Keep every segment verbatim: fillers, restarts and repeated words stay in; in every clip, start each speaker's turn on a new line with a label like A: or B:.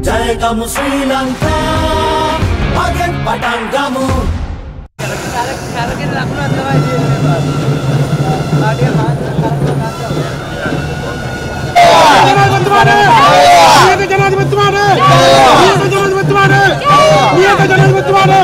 A: ජයගමු ශ්‍රී ලංකා මගෙන් පටන් ගමු කරගෙන ලකුණක් තමයි දෙන්නේ ආඩිය මාත් ජනාධිපතිතුමාට ජනාධිපතිතුමාට ජනාධිපතිතුමාට ජනාධිපතිතුමාට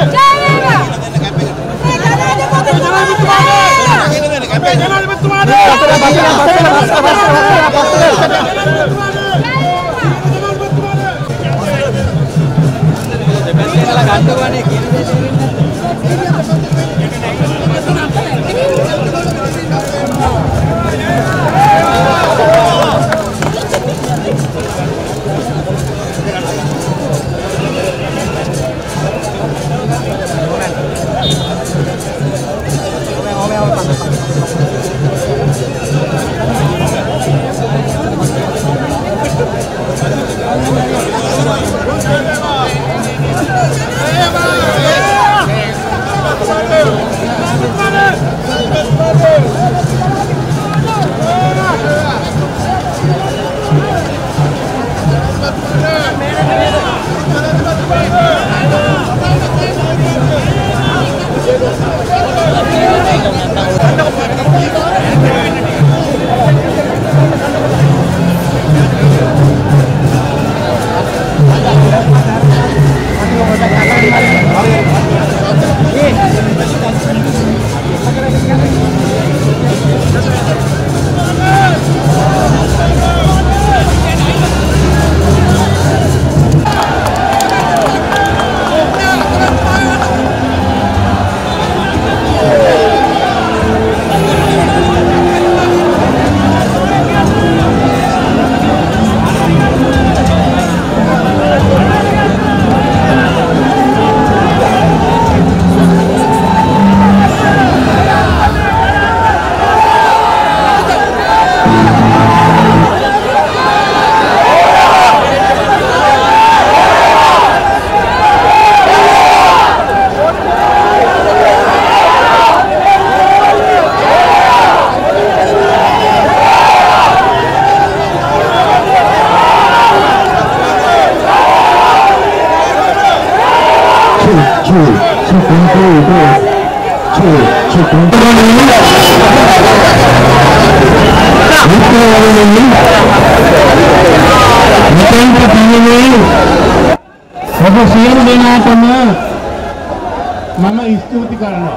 A: මම ස්තුති කරනවා.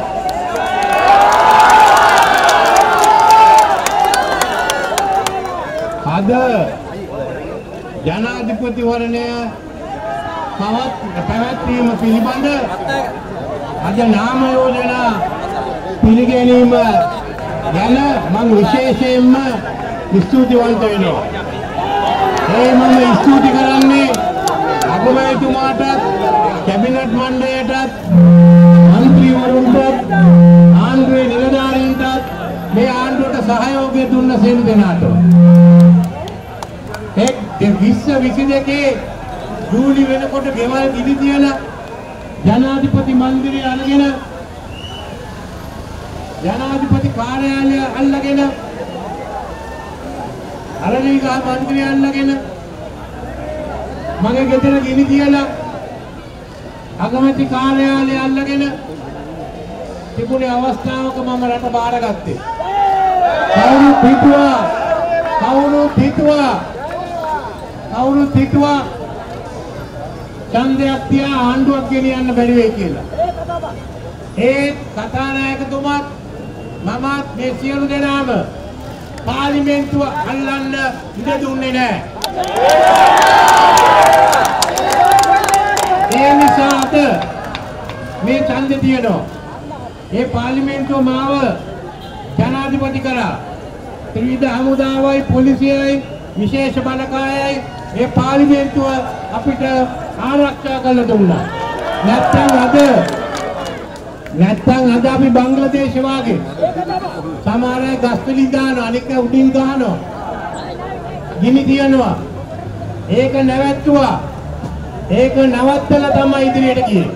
A: අද ජනාධිපතිවරණය පැවැත්වීම පිළිබඳ අද නාම යෝජනා පිළිගැනීම ගැන මම විශේෂයෙන්ම ස්තුතිවන්ත වෙනවා. ඒ මම ස්තුති කරන්නේ අගමැතිතුමාට, කැබිනට් මණ්ඩලයටත්, මන්ත්‍රීවරුන්ටත්, ආණ්ඩුවේ නිලධාරීන්ටත් මේ ආණ්ඩුවට සහයෝගය දුන්න සියලු දෙනාට. එක් විස්ස විසි දෙකේ ජූලි වෙනකොට ගෙවල් ගිනි තියන ජනාධිපති මන්දිරය අල්ලගෙන ජනාධිපති කාර්යාලය අල්ලගෙන අරණිගහ මන්දිරය අල්ලගෙන මගේ ගෙදර ගිනි තියලා අගමැති කාර්යාලය අල්ලගෙන තිබුණේ අවස්ථාවක මම රට බාරගත්තේ. කවුරුත් හිතුවා කවුරුත් හිතුවා කවුරුත් හිතුවා ඡන්දයක් තියා ආණ්ඩුවක් ගෙනියන්න බැරි වෙයි කියලා. ඒ කතානායකතුමාත් මමත් මේ සියලු දෙනාම පාර්ලිමේන්තුව අල්ලන්න ඉඩ දුන්නේ නැහැ. ඒ නිසාද මේ ඡන්දේ තියෙනවා. ඒ පාර්ලිමේන්තුව මාව ජනාධිපති කරා. ත්‍රිවිධ හමුදාවයි පොලිසියයි විශේෂ බලකායයි ඒ පාර්ලිමේන්තුව අපිට ආරක්ෂා කරලා දුන්නා. නැත්තම් අද නැත්තම් අද අපි බංග්ලාදේශ වාගේ සමහර අය ගස්වලි දානවා, අනික උඩින් ගහනවා, ගිනි තියනවා. ඒක නැවැත්තුවා. ඒක නවත්තලා තමයි ඉදිරියට ගියේ.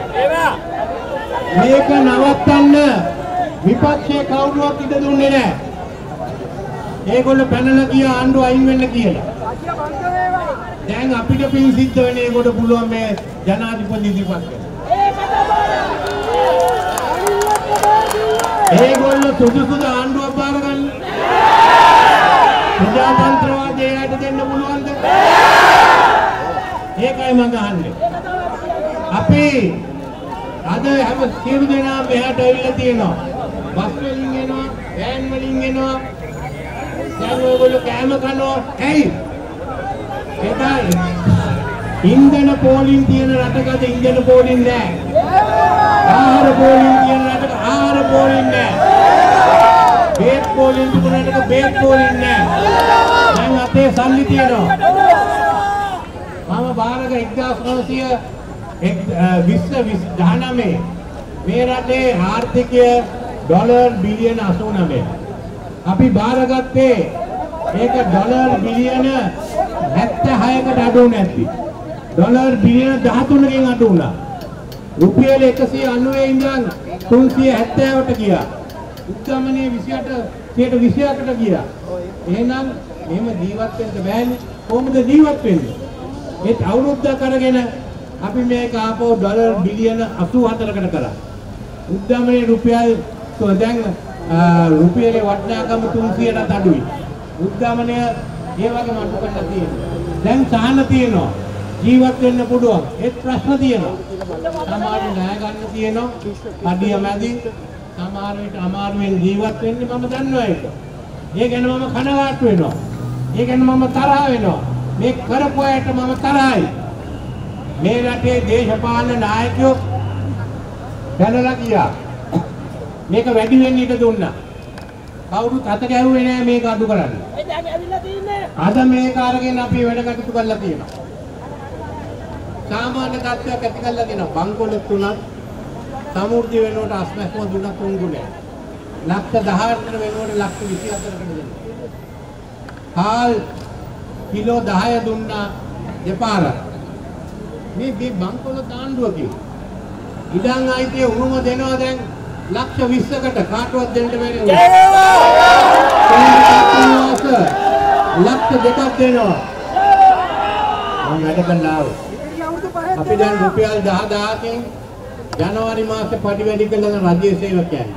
A: මේක නවත්තන්න විපක්ෂයේ කවුරුවත් ඉඩ දුන්නේ නැහැ. ඒගොල්ලෝ පැනලා ගියා ආණ්ඩුව අයින් වෙන්න කියලා. දැන් අපිට පින් සිද්ධ වෙන ඒකට පුළුවන් මේ ජනාධිපති ඉදිරිපත් කරන්න. ඒගොල්ලෝ සුදුසුද ආණ්ඩුවක් බාර ගන්න? ප්‍රජාතන්ත්‍රවාදයට දෙන්න පුළුවන්ද? ඒකයි මම අහන්නේ. අපි අද හැම සියලු දෙනා මෙහාට ඇවිල්ලා තියෙනවා. බස් වලින් එනවා, වෑන් වලින් එනවා. දැන් ඔයගොල්ලෝ කෑම කනවා. ඇයි? ඒකයි. ඉන්ධන පෝලිං තියෙන රටකද ඉන්ධන පෝලිං නැහැ. ආහාර පෝලිං තියෙන රටක ආහාර පෝලිං නැහැ. බේත් පෝලිං තිබුණ රටක බේත් පෝලිං නැහැ. දැන් අපේ සල්ලි තියෙනවා. මම බාරක එක්දාස් නවසිය විස්ස දහනවය මේ රටේ ආර්ථිකය ඩොලර් බිලියන අසූ නවය. අපි බාරගත්තේ ඒක ඩොලර් බිලියන හැත්තෑහයකට අඩු නැති. ඩොලර් බිලියන දහතුනකින් අඩු වුණා. රුපියල් එකසිය අනූවේ ඉඳන් තුන්සිය හැත්තෑවට ගියා. උද්ගමනයේ විසිඅට සියයට විසිඅටට ගියා. එහෙනම් මෙහෙම ජීවත් වෙන්න බෑනේ. කොහොමද ජීවත් වෙන්නේ? ඒත් අවුරුද්දක් අරගෙන අපි මේක ආපහු ඩොලර් බිලියන අසූ හතරකට කරා. උද්ගමනයේ රුපියල් දැන් රුපියලේ වටිනාකම තුන්සියයටත් අඩුයි. උද්ගමනය ඒ වගේ මට්ටු කරලා තියෙනවා. දැන් සාහන තියෙනවා. ජීවත් වෙන්න පුළුවන්. ඒත් ප්‍රශ්න තියෙනවා. සමහර ණය ගන්න තියෙනවා. කඩිය මැදි සමහර විට අමාරුවෙන් ජීවත් වෙන්නේ මම දන්නවා ඒක. ඒ ගැන මම කනගාටු වෙනවා. ඒ ගැන මම තරහ වෙනවා. මේ කරපු අයට මම තරහයි. මේ රටේ දේශපාලන නායකයෝ දැනලා ගියා. මේක වැඩි වෙන්න ඉඩ දුන්නා. කවුරුත් අත ගැහුවේ නෑ මේක අඩු කරන්න. ඒ දැන් ඇවිල්ලා තින්නේ. අද මේක අරගෙන අපි වැඩ කටයුතු කරලා තියෙනවා. සාමාන්‍ය තත්ත්වයක් ඇති කරලා තියෙනවා. බංකොලොත් තුනක් සමෘද්ධි වෙනකොට අස්මැස්ම දුන්නක් තුන් ගුණයක්. ලක්ෂ දහයකට වෙනකොට ලක්ෂ විසිහතරකට දෙනවා. හාල් කිලෝ දහය දුන්නා දෙපාරක්. මේ මේ බංකොලොත් ආණ්ඩුවකින් ඉඩම් අයිතිය උරුම දෙනවා දැන් ලක්ෂ විස්සකට කාටවත් දෙන්න බැරි වුණා. ලක්ෂ දෙකක් දෙනවා. මම වැඩ කරනවා. අපි දැන් රුපියල් දහ දහසකින් ජනවාරි මාසේ පඩි වැඩි කළන රජයේ සේවකයන්.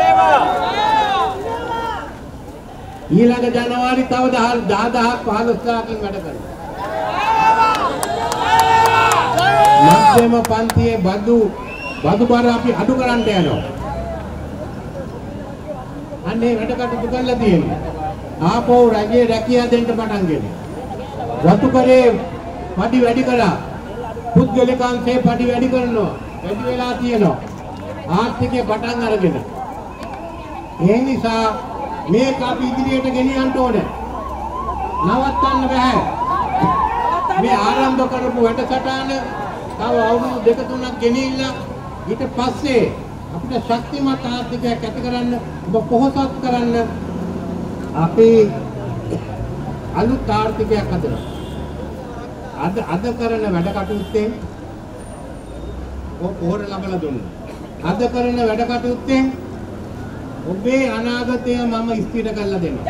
A: ඊළඟ ජනවාරි තව දහ දහක් පහළොස්වකින් වැඩ කරනවා. මධ්‍යම පන්තියේ බදු බදු බර අපි අඩු කරන්න යනවා. අන්නේ වැඩ කටයුතු කරලා තියෙනවා. ආපහු රජයේ රැකියාව දෙන්න පටන් ගන්නේ. වතු කරේ පඩි වැඩි කළා. පුද්ගලිකාංශේ පඩි වැඩි කරනවා. වැඩි වෙලා තියෙනවා. ආර්ථිකය පටන් අරගෙන. ඒ නිසා මේක අපි ඉදිරියට ගෙනියන්න ඕනේ. නවත්තන්න බෑ. මේ ආරම්භ කරපු වැඩසටහන තව අවුරුදු දෙක තුනක් ගෙනියලා ඊට පස්සේ අපිට ශක්තිමත් ආර්ථිකයක් ඇති කරන්න ඔබ පොහොසත් කරන්න අපි අලුත් ආර්ථිකයක් හදනවා. අද අද කරන වැඩ කටයුත්තෙන් ඔබ පොහොර ලබලා දුන්නා. අද කරන වැඩ කටයුත්තෙන් ඔබේ අනාගතය මම ස්ථිර කරලා දෙනවා.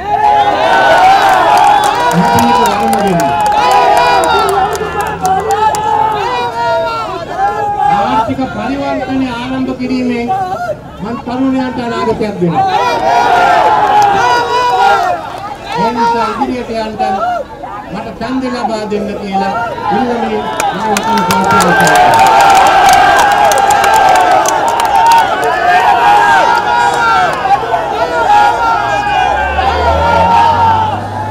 A: ආර්ථික පරිවර්තනය ආරම්භ කිරීමෙන් මම තරුණයන්ට අනාගතයක් දෙනවා. ඒ නිසා ඉදිරියට යන්න මට ඡන්ද ලබා දෙන්න කියලා ඉල්ලන්නේ මම වචන පාවිච්චි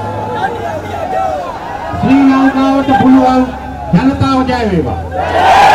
A: ශ්‍රී ලංකාවට පුළුවන් ජනතාව ජය වේවා.